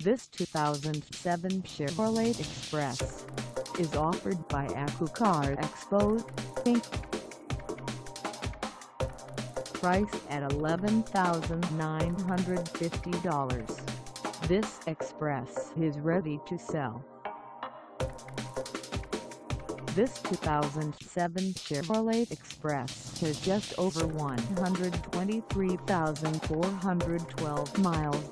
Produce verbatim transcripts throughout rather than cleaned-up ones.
This two thousand seven Chevrolet Express is offered by Accu-Car Expo, Incorporated. Priced at eleven thousand nine hundred fifty dollars, this Express is ready to sell. This two thousand seven Chevrolet Express has just over one hundred twenty-three thousand four hundred twelve miles.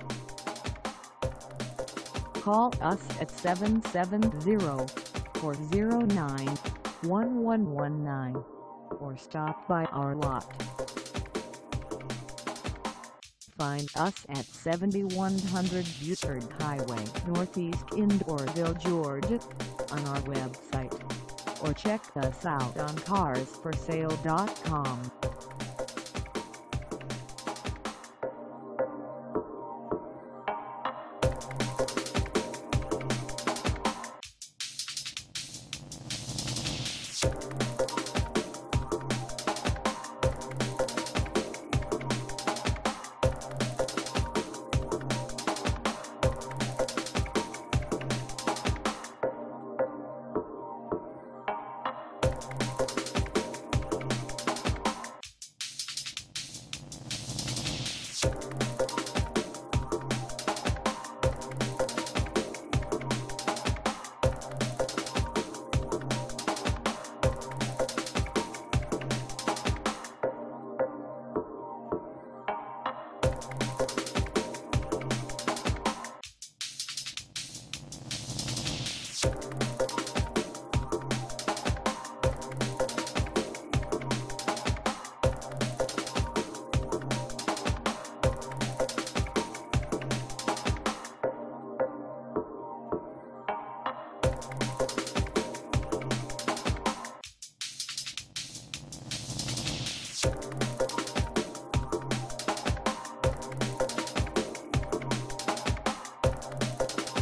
Call us at seven seven zero, four zero nine, one one one nine or stop by our lot. Find us at seventy-one hundred Buford Highway Northeast in Doraville, Georgia, on our website, or check us out on cars for sale dot com. You